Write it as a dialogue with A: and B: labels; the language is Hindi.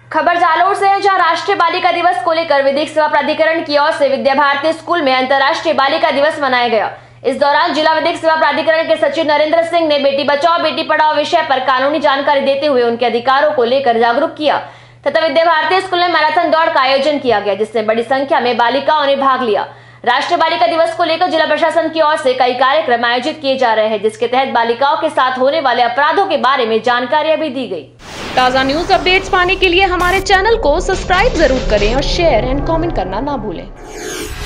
A: खबर जालोर से है, जहां राष्ट्रीय बालिका दिवस को लेकर विधिक सेवा प्राधिकरण की ओर से विद्या भारती स्कूल में अंतर्राष्ट्रीय बालिका दिवस मनाया गया। इस दौरान जिला विधिक सेवा प्राधिकरण के सचिव नरेंद्र सिंह ने बेटी बचाओ बेटी पढ़ाओ विषय पर कानूनी जानकारी देते हुए उनके अधिकारों को लेकर जागरूक किया तथा विद्या भारती स्कूल में मैराथन दौड़ का आयोजन किया गया, जिसमें बड़ी संख्या में बालिकाओं ने भाग लिया। राष्ट्रीय बालिका दिवस को लेकर जिला प्रशासन की ओर से कई कार्यक्रम आयोजित किए जा रहे हैं, जिसके तहत बालिकाओं के साथ होने वाले अपराधों के बारे में जानकारियां भी दी गई।
B: ताज़ा न्यूज अपडेट्स पाने के लिए हमारे चैनल को सब्सक्राइब जरूर करें और शेयर एंड कमेंट करना ना भूलें।